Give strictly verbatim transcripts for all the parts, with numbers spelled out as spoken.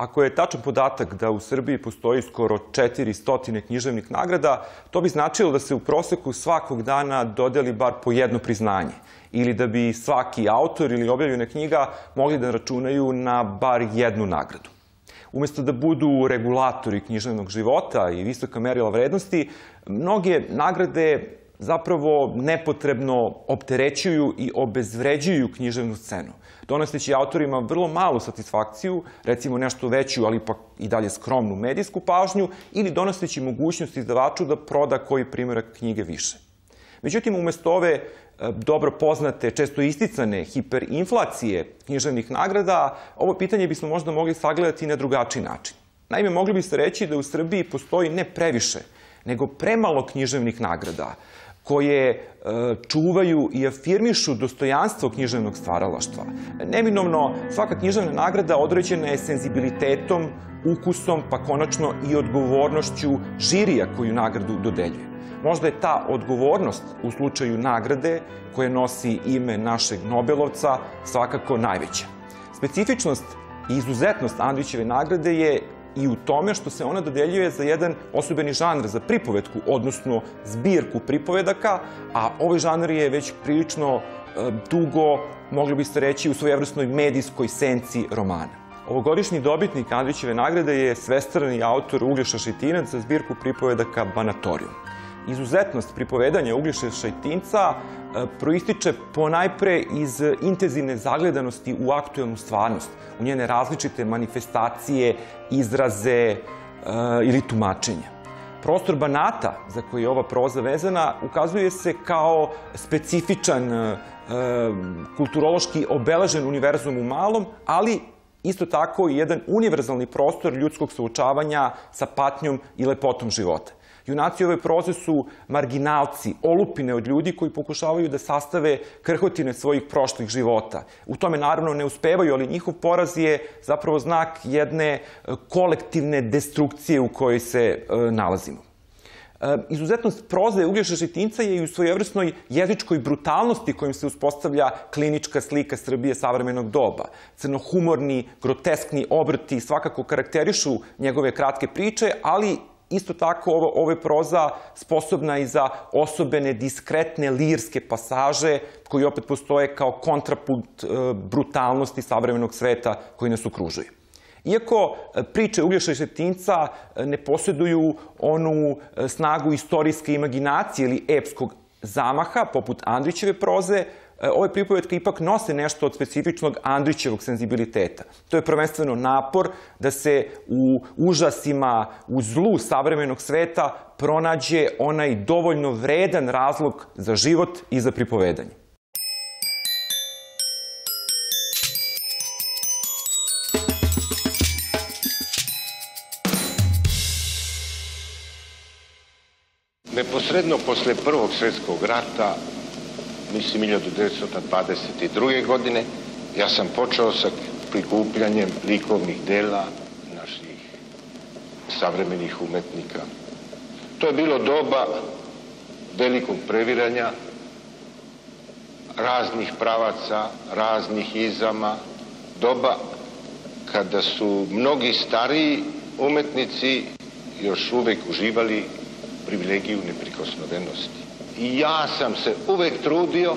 Ako je tačan podatak da u Srbiji postoji skoro četiristo književnih nagrada, to bi značilo da se u proseku svakog dana dodeli bar po jedno priznanje ili da bi svaki autor ili objavljena knjiga mogli da računaju na bar jednu nagradu. Umesto da budu regulatori književnog života i visoka merila vrednosti, mnoge nagrade zapravo nepotrebno opterećuju i obezvređuju književnu scenu, donoseći autorima vrlo malu satisfakciju, recimo nešto veću, ali ipak i dalje skromnu medijsku pažnju, ili donoseći mogućnost izdavaču da proda koji primjerak knjige više. Međutim, umesto ove dobro poznate, često isticane hiperinflacije književnih nagrada, ovo pitanje bismo možda mogli sagledati na drugačiji način. Naime, mogli bi se reći da u Srbiji postoji ne previše, nego premalo književnih nagrada koje čuvaju i afirmišu dostojanstvo književnog stvaralaštva. Neminovno, svaka književna nagrada određena je senzibilitetom, ukusom, pa konačno i odgovornošću žirija koju nagradu dodeljuje. Možda je ta odgovornost u slučaju nagrade koje nosi ime našeg Nobelovca svakako najveća. Specifičnost i izuzetnost Andrićeve nagrade je i u tome što se ona dodeljuje za jedan osobeni žanr, za pripovetku, odnosno zbirku pripovedaka, a ovaj žanr je već prilično dugo, mogli biste reći, u svojevrsnoj medijskoj senci romana. Ovogodišnji dobitnik Andrićeve nagrade je svestrani autor Uglješa Šajtinac za zbirku pripovedaka Banatorijum. Izuzetnost pripovedanja Uglješe Šajtinca proističe ponajpre iz intenzivne zagledanosti u aktuelnu stvarnost, u njene različite manifestacije, izraze ili tumačenja. Prostor Banata, za koji je ova proza vezana, ukazuje se kao specifičan, kulturološki obeležen univerzum u malom, ali isto tako i jedan univerzalni prostor ljudskog suočavanja sa patnjom i lepotom života. Junaci ove proze su marginalci, olupine od ljudi koji pokušavaju da sastave krhotine svojih prošlih života. U tome naravno ne uspevaju, ali njihov poraz je zapravo znak jedne kolektivne destrukcije u kojoj se nalazimo. Izuzetnost proze Uglješe Šajtinca je i u svojevrsnoj jezičkoj brutalnosti kojim se uspostavlja klinička slika Srbije savremenog doba. Crnohumorni, groteskni obrti svakako karakterišu njegove kratke priče, ali isto tako ovo je proza sposobna i za osobene, diskretne, lirske pasaže koji opet postoje kao kontrapunkt brutalnosti savremenog sveta koji nas okružuje. Iako priče Uglješe Šajtinca ne posjeduju onu snagu istorijske imaginacije ili epskog zamaha, poput Andrićeve proze, ove pripovetke ipak nose nešto od specifičnog Andrićevog senzibiliteta. To je prvenstveno napor da se u užasima, u zlu savremenog sveta pronađe onaj dovoljno vredan razlog za život i za pripovedanje. Neposredno posle Prvog svjetskog rata, mislim hiljadu devetsto dvadeset druge. godine, ja sam počeo sa prikupljanjem likovnih dela naših savremenih umetnika. To je bilo doba velikog previranja, raznih pravaca, raznih izama, doba kada su mnogi stariji umetnici još uvek uživali privilegiju neprikosnovenosti. I ja sam se uvek trudio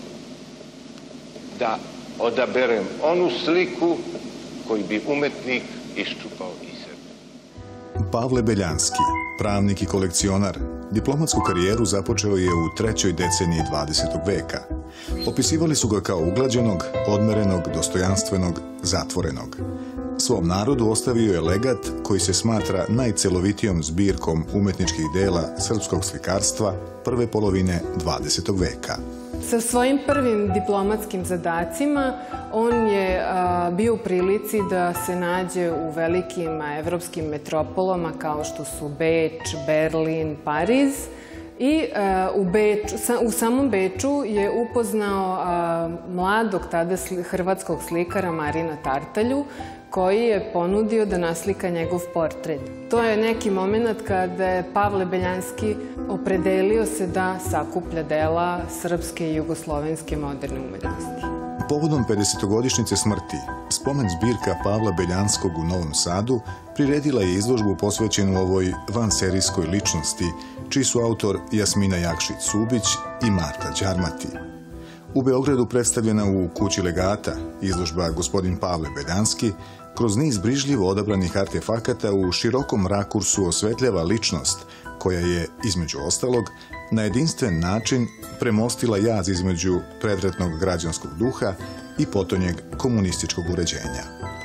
da odaberem onu sliku koju bi umetnik iščupao iz sebe. Pavle Beljanski, pravnik i kolekcionar, diplomatsku karijeru započeo je u trećoj deceniji dvadesetog veka. Opisivali su ga kao uglađenog, odmerenog, dostojanstvenog, zatvorenog. Svom narodu ostavio je legat koji se smatra najcelovitijom zbirkom umetničkih dela srpskog slikarstva prve polovine dvadesetog veka. Sa svojim prvim diplomatskim zadacima on je bio u prilici da se nađe u velikim evropskim metropolama kao što su Beč, Berlin, Pariz. I u samom Beču je upoznao mladog tada hrvatskog slikara Marina Tartalju, koji je ponudio da naslika njegov portret. To je neki moment kada je Pavle Beljanski opredelio se da sakuplja dela srpske i jugoslovenske moderne umetnosti. Povodom pedesetogodišnjice smrti, spomen zbirka Pavla Beljanskog u Novom Sadu priredila je izložbu posvećenu ovoj vanserijskoj ličnosti, čiji su autor Jasmina Jakšić-Subić i Marta Đarmati. U Beogradu predstavljena u Kući legata izložba Gospodin Pavle Beljanski kroz niz brižljivo odabranih artefakata u širokom rakursu osvetljava ličnost koja je, između ostalog, na jedinstven način premostila jaz između predratnog građanskog duha i potonjeg komunističkog uređenja.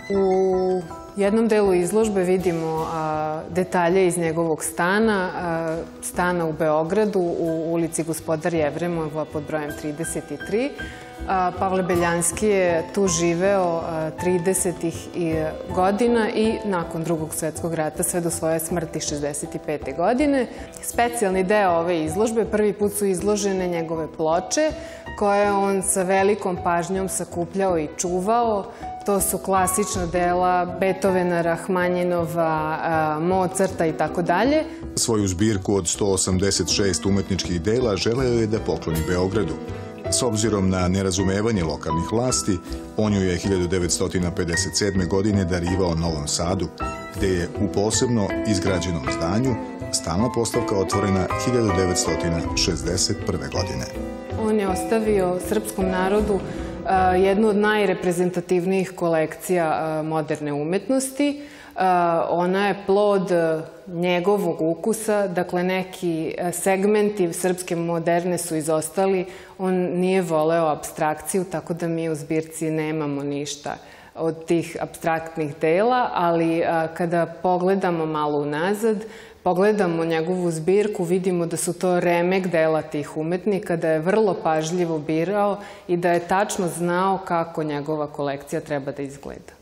U jednom delu izložbe vidimo a, detalje iz njegovog stana, a, stana u Beogradu u ulici Gospodar Jevremova pod brojem trideset tri. A, Pavle Beljanski je tu živeo tridesetih godina i nakon Drugog svjetskog rata sve do svoje smrti šezdeset pete godine. Specijalni deo ove izložbe, prvi put su izložene njegove ploče koje on sa velikom pažnjom sakupljao i čuvao. To su klasična dela Beethovena, Rahmanjinova, Mozarta i tako dalje. Svoju zbirku od sto osamdeset šest umetničkih dela želeo je da pokloni Beogradu. S obzirom na nerazumevanje lokalnih vlasti, on ju je hiljadu devetsto pedeset sedme. godine darivao Novom Sadu, gde je u posebno izgrađenom zdanju stalna postavka otvorena hiljadu devetsto šezdeset prve. godine. On je ostavio srpskom narodu jednu od najreprezentativnijih kolekcija moderne umetnosti. Ona je plod njegovog ukusa, dakle neki segmenti srpske moderne su izostali. On nije voleo apstrakciju, tako da mi u zbirci nemamo ništa od tih apstraktnih dela, ali kada pogledamo malo unazad, pogledamo njegovu zbirku, vidimo da su to remek dela tih umetnika, da je vrlo pažljivo birao i da je tačno znao kako njegova kolekcija treba da izgleda.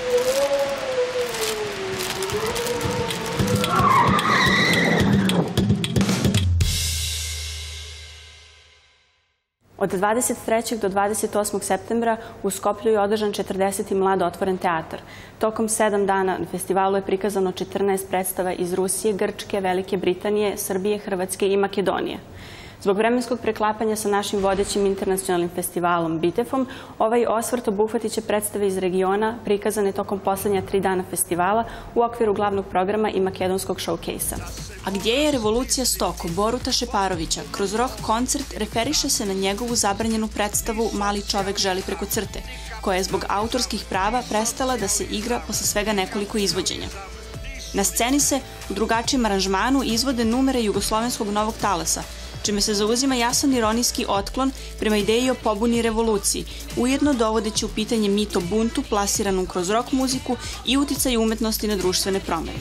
Od dvadeset trećeg do dvadeset osmog septembra u Skoplju je održan četrdeseti mlado otvoren teatar. Tokom sedam dana na festivalu je prikazano četrnaest predstava iz Rusije, Grčke, Velike Britanije, Srbije, Hrvatske i Makedonije. Zbog vremenskog preklapanja sa našim vodećim internacionalnim festivalom Bitefom, ovaj osvrt obuhvatit će predstave iz regiona prikazane tokom poslednja tri dana festivala u okviru glavnog programa i makedonskog showcase-a. A gdje je Revolucija Stoko Boruta Šeparovića kroz rock koncert referiše se na njegovu zabranjenu predstavu Mali čovek želi preko crte, koja je zbog autorskih prava prestala da se igra posle svega nekoliko izvođenja. Na sceni se u drugačijem aranžmanu izvode numere jugoslovenskog novog talasa, čime se zauzima jasan ironijski otklon prema ideji o pobuni i revoluciji, ujedno dovodeći u pitanje mit o buntu plasiranom kroz rock muziku i uticaj umetnosti na društvene promene.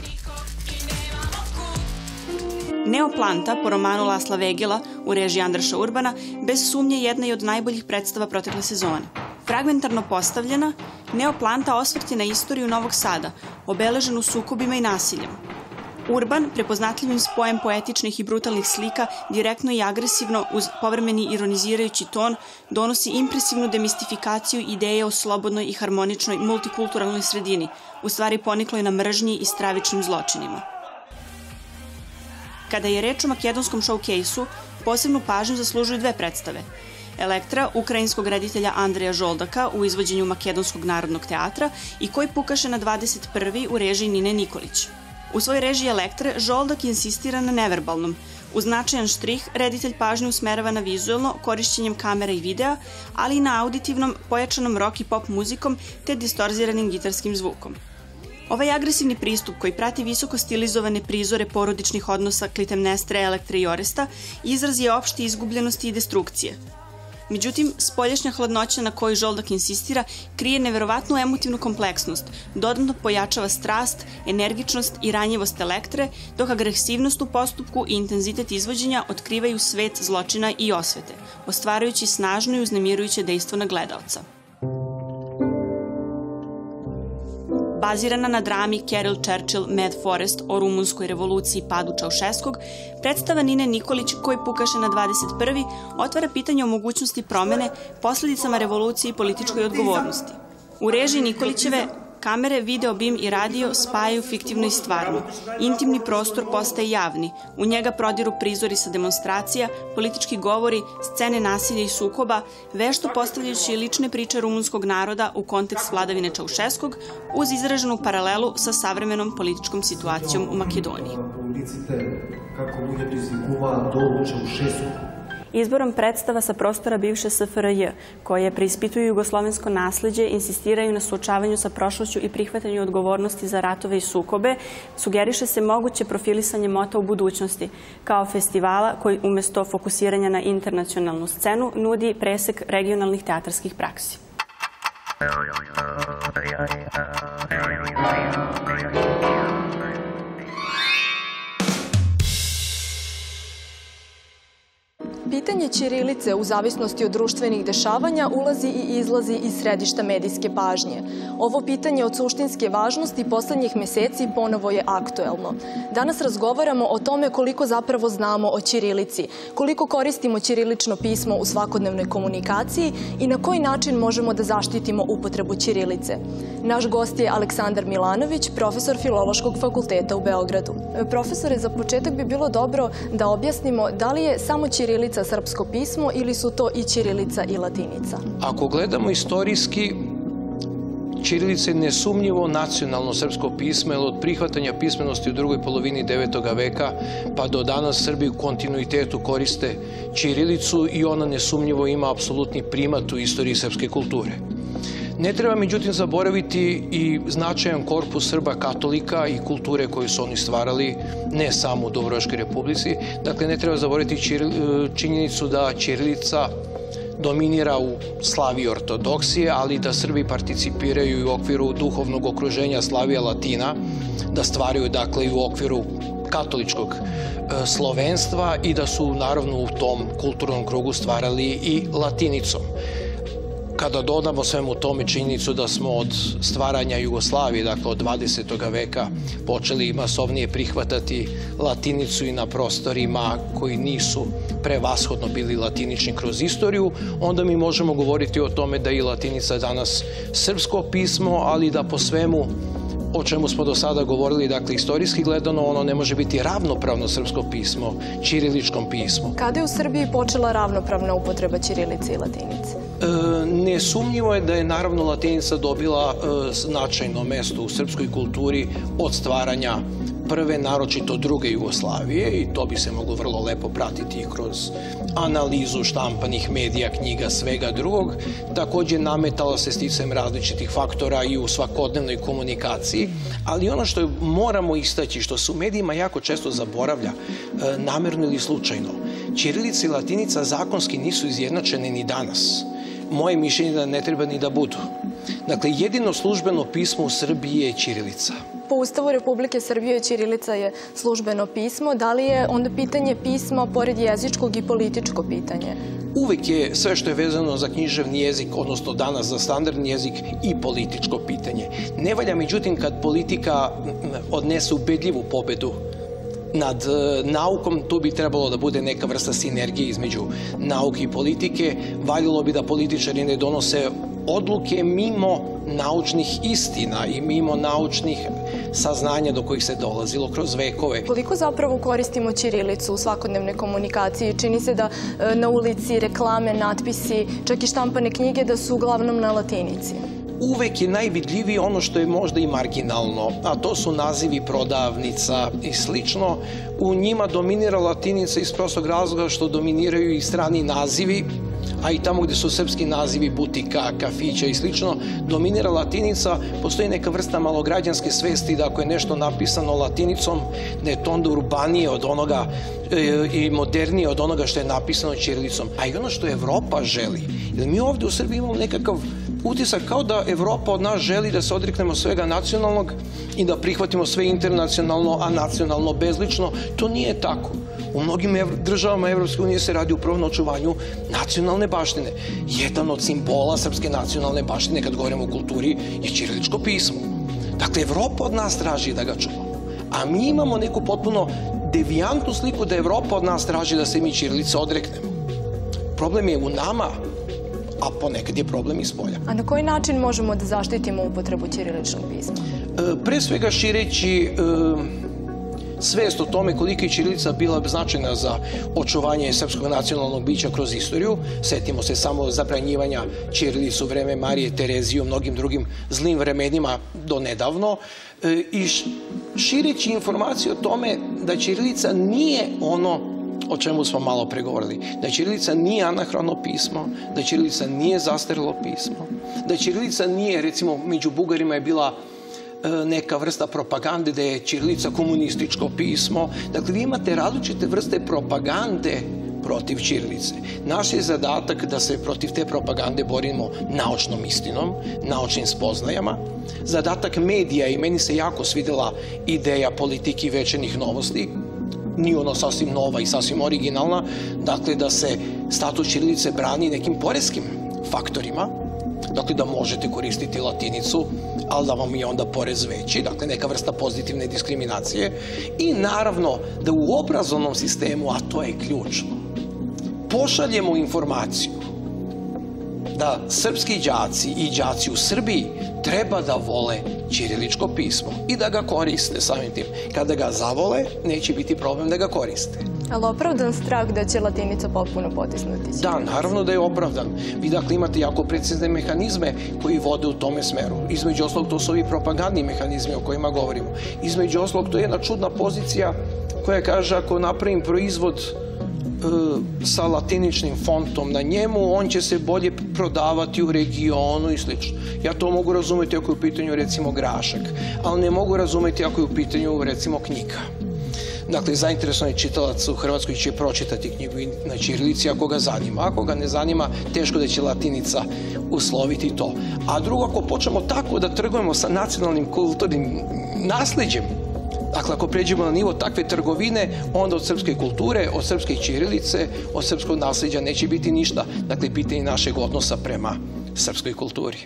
Neoplanta po romanu Lasla Vegela u režiji Andraša Urbana bez sumnje jedna je od najboljih predstava protekle sezone. Fragmentarno postavljena, Neoplanta osvrt je na istoriju Novog Sada, obeleženu sukobima i nasiljem. Urban, prepoznatljivim spojem poetičnih i brutalnih slika, direktno i agresivno uz povremeni ironizirajući ton, donosi impresivnu demistifikaciju ideje o slobodnoj i harmoničnoj multikulturalnoj sredini, u stvari ponikloj na mržnji i stravičnim zločinima. Kada je reč o makedonskom showcase-u, posebnu pažnju zaslužuju dve predstave. Elektra, ukrajinskog reditelja Andreja Žoldaka u izvođenju Makedonskog narodnog teatra i Koji pukaše na dvadeset prvi u režiji Nine Nikolić. U svojoj režiji Elektre, Žoldak insistira na neverbalnom. Uz značajan štrih, reditelj pažnju usmerava na vizuelno, korišćenjem kamera i videa, ali i na auditivnom, pojačanom rock i pop muzikom te distorziranim gitarskim zvukom. Ovaj agresivni pristup koji prati visoko stilizovane prizore porodičnih odnosa Klitemnestre, Elektre i Oresta izraz je opšte izgubljenosti i destrukcije. Međutim, spoljašnja hladnoća na koju Žoldak insistira krije neverovatnu emotivnu kompleksnost, dodatno pojačava strast, energičnost i ranjivost Elektre, dok agresivnost u postupku i intenzitet izvođenja otkrivaju svet zločina i osvete, ostvarajući snažno i uznemirujuće dejstvo na gledaoca. Bazirana na drami Carol Churchill Mad Forest o rumunskoj revoluciji i padu Čaušeskog, predstava Nine Nikolić Koji pukaše na dvadeset prvi otvara pitanje o mogućnosti promene, posledicama revolucije i političkoj odgovornosti. U režiji Nikolićeve kamere, video, bim i radio spajaju fiktivno i stvarno. Intimni prostor postaje javni. U njega prodiru prizori sa demonstracija, politički govori, scene nasilja i sukoba, vešto postavljajući lične priče rumunskog naroda u kontekst vladavine Čaušeskog, uz izraženu paralelu sa savremenom političkom situacijom u Makedoniji. Kako budete izvikuma do Čaušeskog. Izborom predstava sa prostora bivše S F R J, koje preispituju jugoslovensko nasleđe, insistiraju na suočavanju sa prošlošću i prihvatanju odgovornosti za ratove i sukobe, sugeriše se moguće profilisanje mota u budućnosti, kao festivala koji umjesto fokusiranja na internacionalnu scenu nudi presek regionalnih teatarskih praksi. Pitanje ćirilice u zavisnosti od društvenih dešavanja ulazi i izlazi iz središta medijske pažnje. Ovo pitanje od suštinske važnosti poslednjih meseci ponovo je aktuelno. Danas razgovaramo o tome koliko zapravo znamo o ćirilici, koliko koristimo ćirilično pismo u svakodnevnoj komunikaciji i na koji način možemo da zaštitimo upotrebu ćirilice. Naš gost je Aleksandar Milanović, profesor Filološkog fakulteta u Beogradu. Profesore, za početak bi bilo dobro da objasnimo da li je samo ćirilica srpsko pismo ili su to i ćirilica i latinica? Ako gledamo istorijski, ćirilica je nesumnjivo nacionalno srpsko pismo, jer od prihvatanja pismenosti u drugoj polovini devetog veka pa do danas Srbi u kontinuitetu koriste ćirilicu i ona nesumnjivo ima apsolutni primat u istoriji srpske kulture. Ne treba međutim zaboraviti i značajan korpus Srba katolika i kulture koju su oni stvarali, ne samo u Dubrovačkoj republici. Dakle, ne treba zaboraviti činjenicu da ćirilica dominira u slavi ortodoksije, ali da Srbi participiraju i u okviru duhovnog okruženja Slavija Latina, da stvaraju dakle i u okviru katoličkog slovenstva i da su naravno u tom kulturnom krugu stvarali i latinicom. Kada dodamo svemu tome činjenicu da smo od stvaranja Jugoslavije, dakle od dvadesetog veka, počeli masovnije prihvatati latinicu i na prostorima koji nisu prevashodno bili latinični kroz istoriju, onda mi možemo govoriti o tome da je i latinica danas srpsko pismo, ali da po svemu o čemu smo do sada govorili, dakle, istorijski gledano, ono ne može biti ravnopravno srpsko pismo, ćiriličkom pismu. Kada je u Srbiji počela ravnopravna upotreba ćirilice i latinice? Nesumnjivo je da je naravno latinica dobila značajno mesto u srpskoj kulturi od stvaranja prve, naročito druge Jugoslavije, i to bi se moglo vrlo lepo pratiti kroz analizu štampanih medija, knjiga, svega drugog. Također nametala se sticajem različitih faktora i u svakodnevnoj komunikaciji, ali ono što moramo istaći, što se u medijima jako često zaboravlja, namerno ili slučajno, ćirilica i latinica zakonski nisu izjednačene ni danas. Moje mišljenje je da ne treba ni da budu. Dakle, jedino službeno pismo u Srbiji je ćirilica. Po Ustavu Republike Srbije ćirilica je službeno pismo. Da li je onda pitanje pisma pored jezičkog i političko pitanje? Uvek je sve što je vezano za književni jezik, odnosno danas za standardni jezik, i političko pitanje. Ne valja, međutim, kad politika odnese ubedljivu pobedu nad naukom, tu bi trebalo da bude neka vrsta sinergije između nauke i politike. Valjalo bi da političari ne donose odluke mimo naučnih istina i mimo naučnih saznanja do kojih se dolazilo kroz vekove. Koliko zapravo koristimo ćirilicu u svakodnevnoj komunikaciji? Čini se da na ulici reklame, natpisi, čak i štampane knjige da su uglavnom na latinici. Uvek je najvidljivije ono što je možda i marginalno, a to su nazivi prodavnica i slično. U njima dominira latinica iz prostog razloga što dominiraju i strani nazivi, a i tamo gde su srpski nazivi butika, kafića i slično, dominira latinica. Postoji neka vrsta malograđanske svesti da ako je nešto napisano latinicom, da je to onda urbanije od onoga i modernije od onoga što je napisano ćirilicom. A i ono što Evropa želi, jer mi ovde u Srbiji imamo nekakav utisak kao da Evropa od nas želi da se odreknemo svega nacionalnog i da prihvatimo sve internacionalno, a nacionalno bezlično. To nije tako. U mnogim državama Evropske unije se radi upravo na očuvanju nacionalne baštine. Jedan od simbola srpske nacionalne baštine, kad govorimo o kulturi, je ćiriličko pismo. Dakle, Evropa od nas traži da ga čuvamo. A mi imamo neku potpuno devijantnu sliku da Evropa od nas traži da se mi ćirilice odreknemo. Problem je u nama, a ponekad je problem iz polja. A na koji način možemo da zaštitimo upotrebu ćiriličnog pisma? Pre svega šireći svest o tome kolika je ćirilica bila značajna za očuvanje srpskog nacionalnog bića kroz istoriju. Setimo se samo zabranjivanja ćirilice u vreme Marije Terezije i mnogim drugim zlim vremenima do nedavno. I šireći informaciju o tome da ćirilica nije ono o čemu smo malo pregovorili. Da ćirilica nije anahrono pismo, da ćirilica nije zastarelo pismo, da ćirilica nije, recimo, među Bugarima je bila neka vrsta propagande da je ćirilica komunističko pismo. Dakle, vi imate različite vrste propagande protiv ćirilice. Naš je zadatak da se protiv te propagande borimo naučnom istinom, naučnim spoznajama. Zadatak medija, i meni se jako svidela ideja politike večernjih novosti, nije ono sasvim nova i sasvim originalna, dakle da se status ćirilice brani nekim poreskim faktorima, dakle da možete koristiti latinicu, ali da vam je onda porez veći, dakle neka vrsta pozitivne diskriminacije, i naravno da u obrazovnom sistemu, a to je ključno, pošaljemo informaciju da srpski đaci i đaci u Srbiji treba da vole ćiriličko pismo i da ga koriste samim tim. Kada ga zavole, neće biti problem da ga koriste. Ali opravdan strah da će latinica potpuno potisnuti? Da, naravno da je opravdan. Vi dakle imate jako precizne mehanizme koji vode u tome smeru. Između oslog, to su ovi propagandni mehanizmi o kojima govorimo. Između oslog, to je jedna čudna pozicija koja kaže ako napravim proizvod sa latiničnim fontom na njemu, on će se bolje prodavati u regionu i slično. Ja to mogu razumeti ako je u pitanju recimo grašak, ali ne mogu razumeti ako je u pitanju recimo knjiga. Dakle, zainteresovan je čitalac u Hrvatskoj će pročitati knjigu na ćirilici ako ga zanima. Ako ga ne zanima, teško da će latinica usloviti to. A drugo, ako počnemo tako da trgujemo sa nacionalnim kulturnim nasleđem, dakle, ako pređemo na nivo takve trgovine, onda od srpske kulture, od srpske ćirilice, od srpskog nasleđa neće biti ništa. Dakle, pitanje našeg odnosa prema srpskoj kulturi.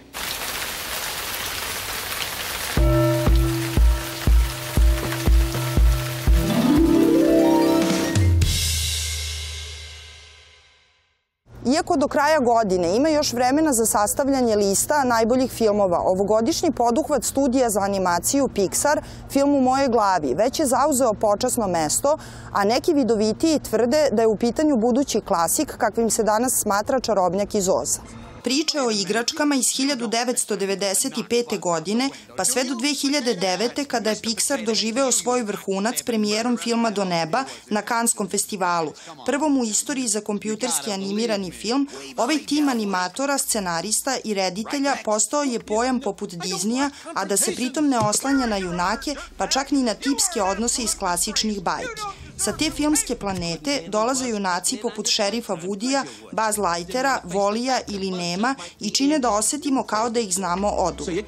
Iako do kraja godine ima još vremena za sastavljanje lista najboljih filmova, ovogodišnji poduhvat studija za animaciju Pixar, film U mojoj glavi, već je zauzeo počasno mesto, a neki vidovitiji tvrde da je u pitanju budući klasik kakvim se danas smatra Čarobnjak iz Oza. Priče o igračkama iz hiljadu devetsto devedeset pete. godine, pa sve do dve hiljade devete. kada je Pixar doživeo svoj vrhunac premijerom filma Do neba na Kanskom festivalu. Prvom u istoriji za kompjuterski animirani film, ovaj tim animatora, scenarista i reditelja postao je pojam poput Disneya, a da se pritom ne oslanja na junake, pa čak ni na tipske odnose iz klasičnih bajki. Sa te filmske planete dolaze junaci poput šerifa Woodya, Buzz Lightera, Volija ili Nema i čine da osetimo kao da ih znamo oduvek.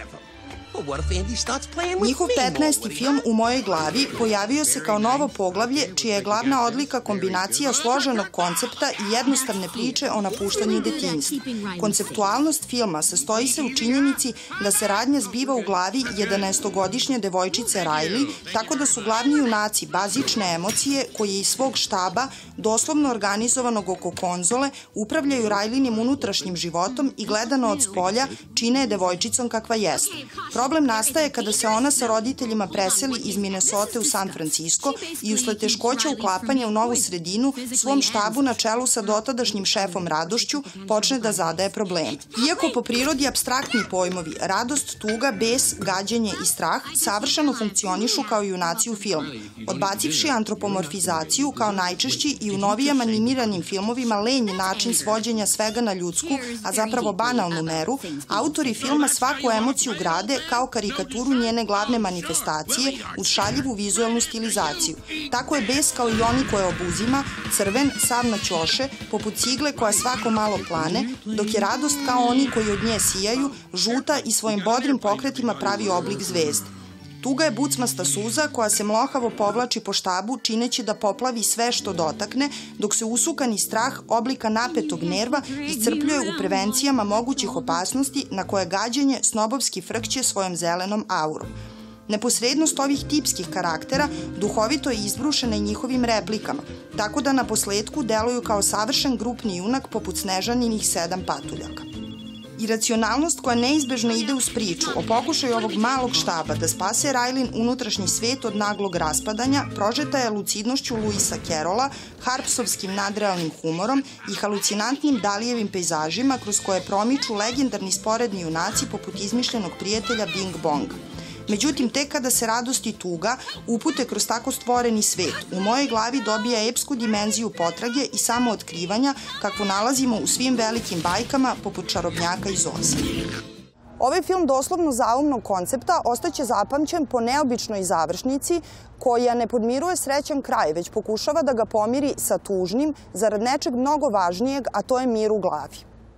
Njihov petnaesti film U mojoj glavi pojavio se kao novo poglavlje čija je glavna odlika kombinacija složenog koncepta i jednostavne priče o napuštanju detinjstva. Konceptualnost filma sastoji se u činjenici da se radnja zbiva u glavi jedanaestogodišnje devojčice Riley, tako da su glavni junaci bazične emocije koje iz svog štaba, doslovno organizovanog oko konzole, upravljaju Rileynim unutrašnjim životom i gledano od spolja čine je devojčicom kakva jeste. Problem nastaje kada se ona sa roditeljima preseli iz Minnesota u San Francisco i usled teškoća uklapanja u novu sredinu svom štabu na čelu sa dotadašnjim šefom Radošću počne da zadaje probleme. Iako po prirodi apstraktni pojmovi radost, tuga, bes, gađenje i strah savršeno funkcionišu kao junaci u filmu. Odbacivši antropomorfizaciju kao najčešći i u novijama animiranim filmovima lenji način svođenja svega na ljudsku, a zapravo banalnu meru, autori filma svaku emociju grade kao karikaturu njene glavne manifestacije uz šaljivu vizualnu stilizaciju. Tako je bes kao i oni koje obuzima, crven, sav na ćoše, poput cigle koja svako malo plane, dok je radost kao oni koji od nje sijaju, žuta i svojim bodrim pokretima pravi oblik zvezde. Tuga je bucmasta suza koja se mlohavo povlači po štabu čineći da poplavi sve što dotakne, dok se usukani strah oblika napetog nerva iscrpljuje u prevencijama mogućih opasnosti na koje gađenje snobovski frkće svojom zelenom aurom. Neposrednost ovih tipskih karaktera duhovito je izbrušena i njihovim replikama, tako da na posledku deluju kao savršen grupni junak poput Snežaninih sedam patuljaka. Iracionalnost koja neizbežno ide uz priču o pokušaju ovog malog štaba da spase Raylin unutrašnji svet od naglog raspadanja prožeta je lucidnošću Luisa Carrolla, harpsovskim nadrealnim humorom i halucinantnim Dalijevim pejzažima kroz koje promiču legendarni sporedni junaci poput izmišljenog prijatelja Bing Bonga. Međutim, tek kada se radost i tuga upute kroz tako stvoreni svet, u mojoj glavi dobija epsku dimenziju potrage i samootkrivanja kakvu nalazimo u svim velikim bajkama poput Čarobnjaka iz Oza. Ovaj film doslovno zaumnog koncepta ostaće zapamćen po neobičnoj završnici koja ne podmiruje srećan kraj, već pokušava da ga pomiri sa tužnim zarad nečeg mnogo važnijeg, a to je mir u glavi.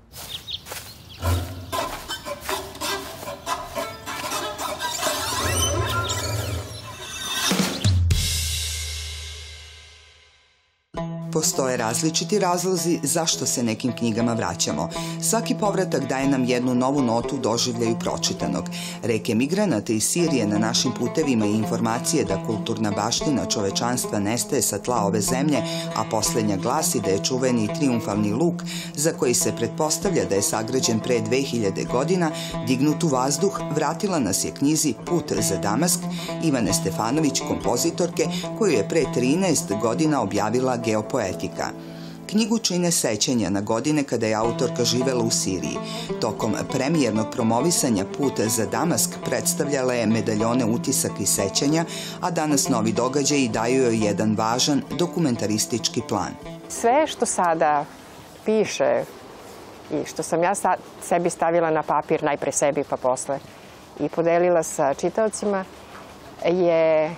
Postoje različiti razlozi zašto se nekim knjigama vraćamo. Svaki povratak daje nam jednu novu notu doživljaju pročitanog. Reke migranata iz Sirije na našim putevima i informacije da kulturna baština čovečanstva nestaje sa tla ove zemlje, a poslednja glasi da je čuveni triumfalni luk, za koji se pretpostavlja da je sagrađen pre dve hiljade godina, dignut u vazduh, vratila nas je knjizi Put za Damask Ivane Stefanović, kompozitorke, koju je pre trinaest godina objavila Geopoetika. Knjigu čine sećanja na godine kada je autorka živela u Siriji. Tokom premijernog promovisanja Put za Damask predstavljala je medaljone utisaka i sećanja, a danas novi događaji daju joj jedan važan dokumentaristički plan. Sve što sada piše i što sam ja sebi stavila na papir, najpre sebi pa posle, i podelila sa čitaocima, je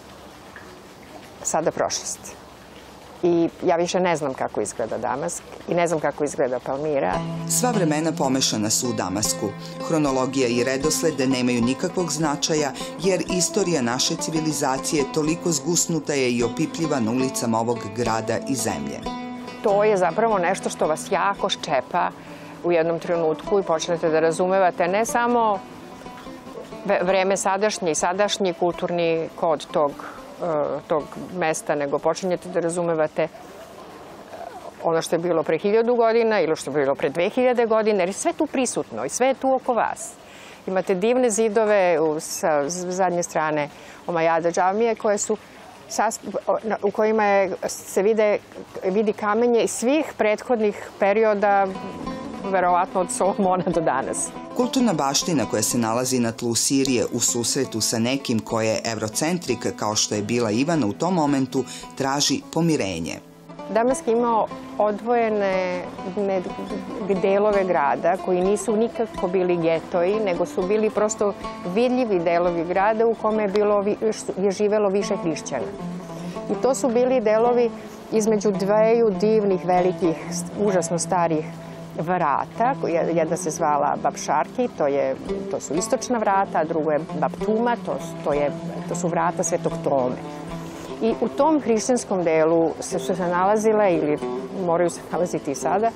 sada prošlost. I ja više ne znam kako izgleda Damask i ne znam kako izgleda Palmira. Sva vremena pomešana su u Damasku. Hronologija i redosled nemaju nikakvog značaja, jer istorija naše civilizacije toliko zgusnuta je i opipljiva na ulicama ovog grada i zemlje. To je zapravo nešto što vas jako ščepa u jednom trenutku i počnete da razumevate ne samo vreme sadašnje i sadašnji kulturni kod tog tog mesta, nego počinjete da razumevate ono što je bilo pre hiljadu godina ili što je bilo pre dve hiljade godina, jer je sve tu prisutno i sve je tu oko vas. Imate divne zidove sa zadnje strane Omajada džamije koje su u kojima se vidi kamenje iz svih prethodnih perioda, verovatno od Solomona do danas. Kulturna baština koja se nalazi na tlu Sirije u susretu sa nekim ko je evrocentrik, kao što je bila Ivana u tom momentu, traži pomirenje. Damask je imao odvojene delove grada koji nisu nikako bili getoji, nego su bili prosto vidljivi delovi grada u kome je živelo više hrišćana. I to su bili delovi između dveju divnih, velikih, užasno starih vrata. Jedna se zvala Babšarki, to su istočna vrata, a drugo je Baptuma, to su vrata Svetog Tome. I u tom hrišćanskom delu su se nalazile, ili moraju se nalaziti i sada,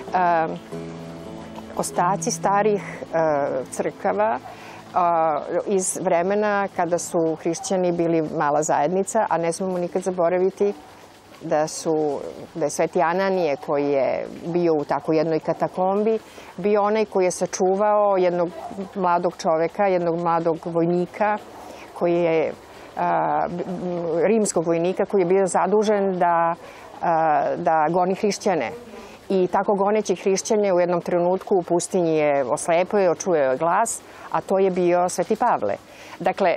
ostaci starih crkava iz vremena kada su hrišćani bili mala zajednica, a ne smemo nikad zaboraviti da je Sveti Ananije, koji je bio u tako jednoj katakombi, bio onaj koji je sačuvao jednog mladog čoveka, jednog mladog vojnika, koji je rimskog vojnika, koji je bio zadužen da goni hrišćane. I tako goneći hrišćane u jednom trenutku u pustinji je oslepio i očuo glas, a to je bio Sveti Pavle. Dakle,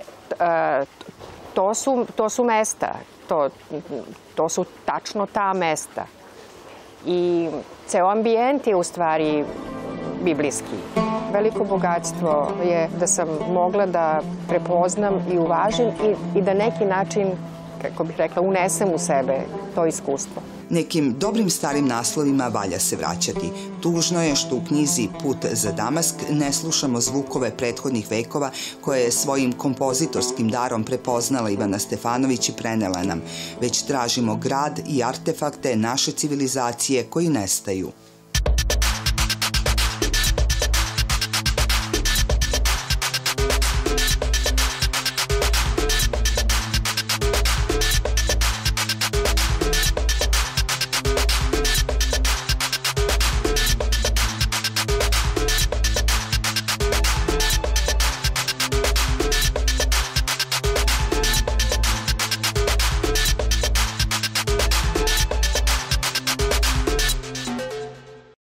to su mesta, to su tačno ta mesta. I ceo ambijent je u stvari biblijski. Veliko bogatstvo je da sam mogla da prepoznam i uvažim i da neki način, kako bih rekla, unesem u sebe to iskustvo. Nekim dobrim starim naslovima valja se vraćati. Tužno je što u knjizi Put za Damask ne slušamo zvukove prethodnih vekova koje je svojim kompozitorskim darom prepoznala Ivana Stefanović i prenela nam, već tražimo grad i artefakte naše civilizacije koji nestaju.